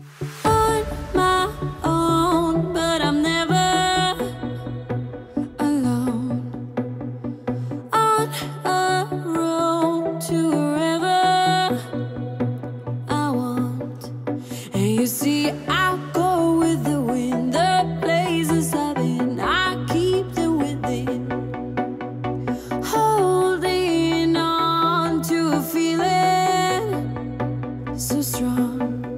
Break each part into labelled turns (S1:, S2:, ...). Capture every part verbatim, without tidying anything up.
S1: On my own, but I'm never alone. On a road to wherever I want. And you see, I go with the wind. The places I've been, I keep them within. Holding on to a feeling so strong.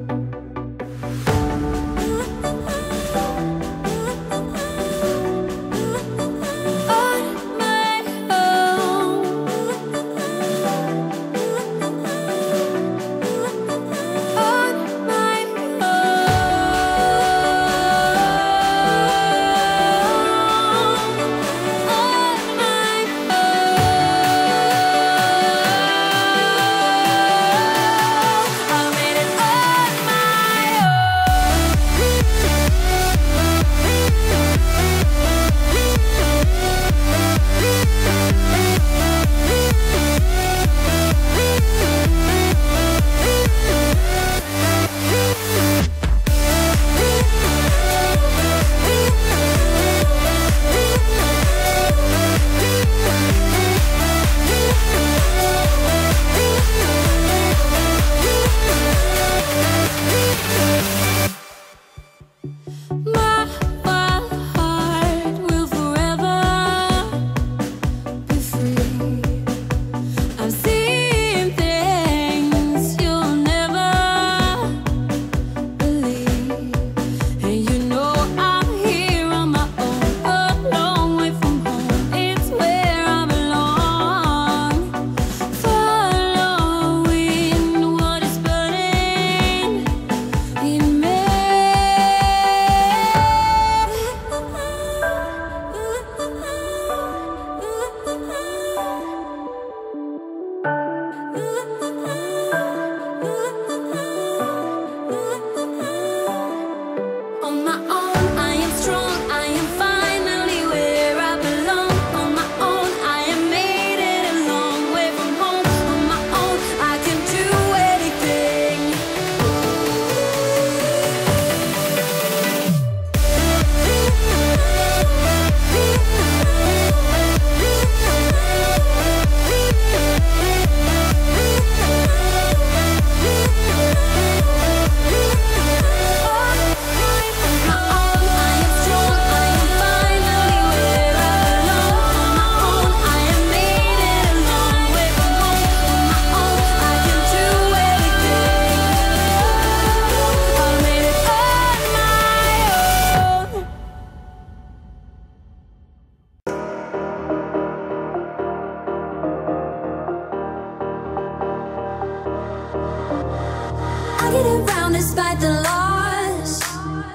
S1: Around despite the loss,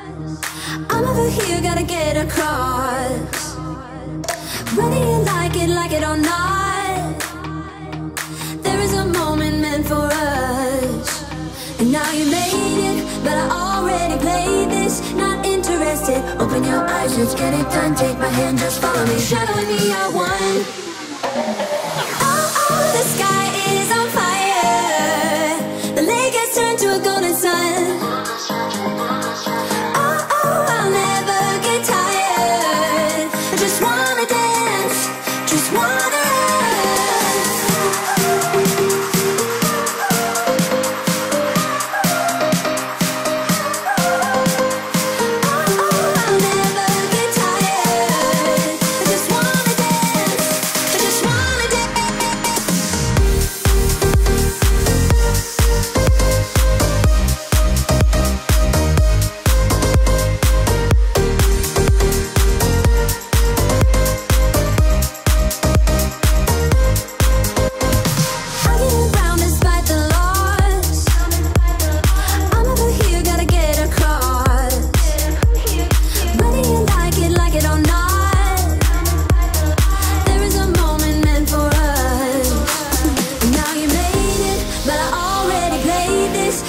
S1: I'm over here, gotta get across. Whether you like it, like it or not, there is a moment meant for us. And now you made it, but I already played this. Not interested, open your eyes, let's get it done. Take my hand, just follow me, shadowing me, I won. Oh, oh, the sky is on fire. The lake has turned to a golden sun. Oh, oh, I'll never get tired. I just wanna dance, just wanna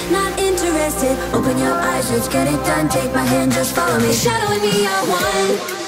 S1: Open your eyes, let's get it done. Take my hand, just follow me. Shadowing me, I won.